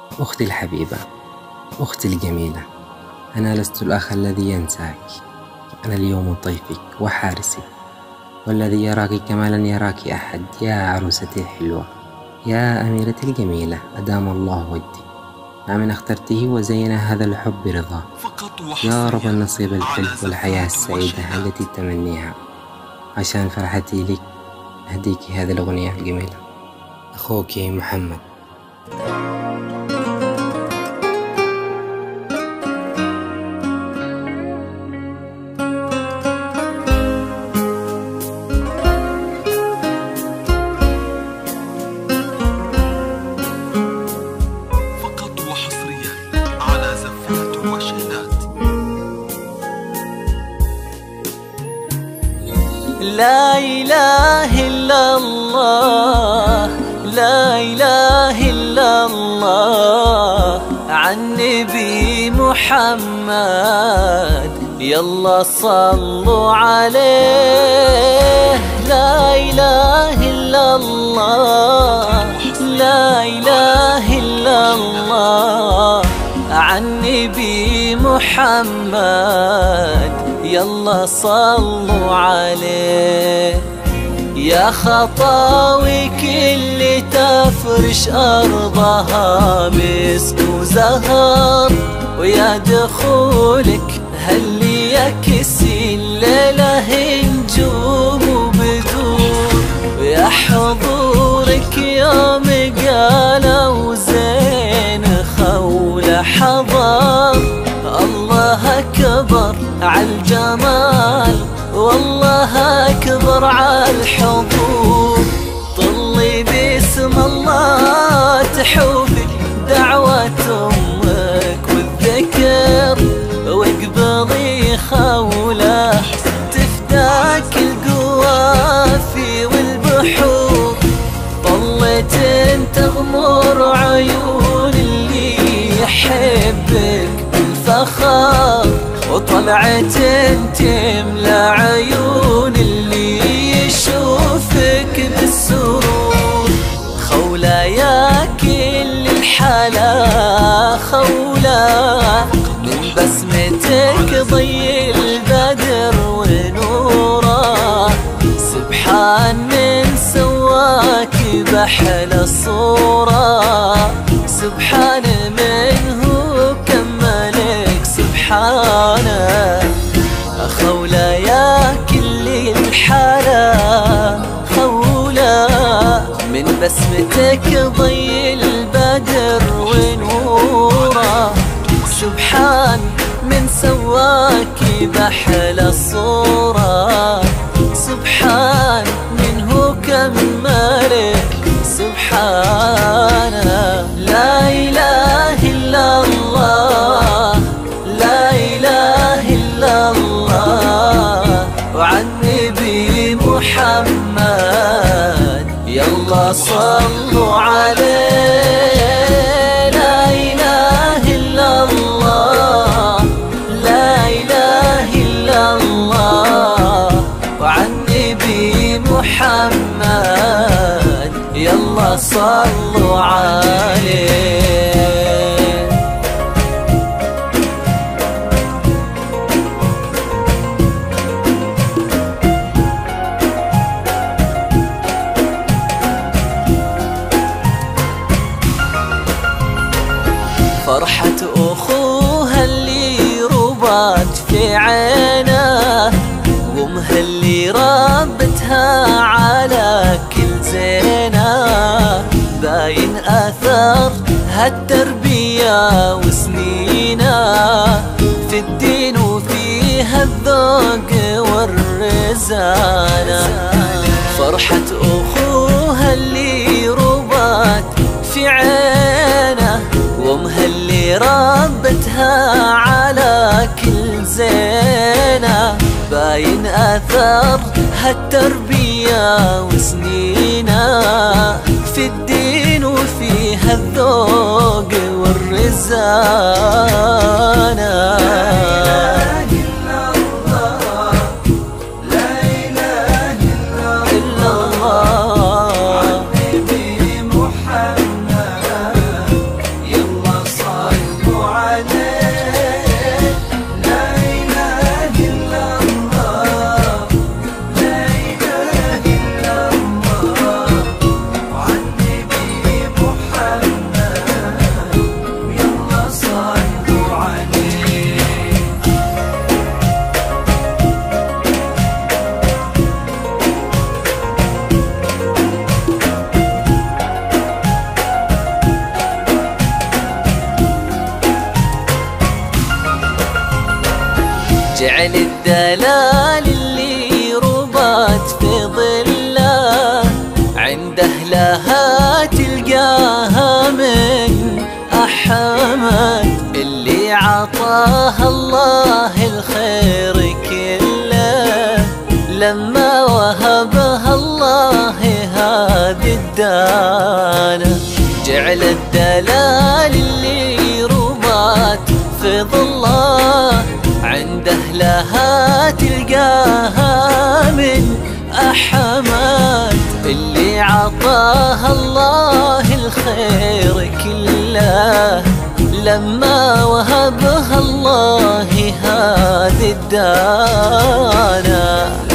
أختي الحبيبة، أختي الجميلة، أنا لست الأخ الذي ينساك. أنا اليوم ضيفك وحارسك، والذي يراك كما لن يراك أحد. يا عروستي الحلوة، يا أميرتي الجميلة، أدام الله ودي. ما من اخترته وزين هذا الحب رضا. يا رب النصيب الحلو والحياة السعيدة التي تمنيها. عشان فرحتي لك أهديك هذه الأغنية الجميلة. أخوك محمد. لا إله إلا الله، لا إله إلا الله، عن نبي محمد يلا صلوا عليه. لا إله إلا الله، لا إله إلا الله، عن نبي محمد يلا صلوا عليه. يا خطاويك اللي تفرش أرضها مسك وزهر، ويا دخولك هاللي يكسي الليلة نجوم وبدور، ويا حضورك يوم قالوا زين خولة حضر. الله أكبر عالجمال، والله أكبر عالحضور. طلي باسم الله تحوفي دعوة أمك والذكر، واقبضي خولة تفداك القوافي والبحور. طلت تغمر عيون اللي يحبك بالفخر، وطلعت تملى عيون اللي يشوفك بالسرور. خولة يا كل الحلا خولة، من بسمتك ضي البدر ونوره. سبحان من سواك بحلى الصورة، سبحان من هو كملك سبحانه. خولة يا كل الحلا خولة، من بسمتك ضي البدر ونوره. سبحان من سواك بحلى الصورة، سبحان من هو كملك سبحانه. لا إله إلا الله، لا إله إلا الله، وعن نبي محمد يلا صلوا عليه. لا إله إلا الله، لا إله إلا الله، وعن نبي محمد يلا صلوا عليه. فرحة أخوها اللي ربات في عينه، وامها اللي ربتها على كل زينه. باين أثر هالتربية وسنينه، في الدين وفيها الذوق والرزانة. فرحة أخوها اللي ربات في عينه، وامها اللي ربتها على كل زينة. باين أثر هالتربية وسنينه، في الدين وفيها الذوق والرزانة. جعل الدلال اللي رمات في ظله عند أهلها تلقاها من أحمد، اللي عطاها الله الخير كله لما وهبها الله هذه الدانا.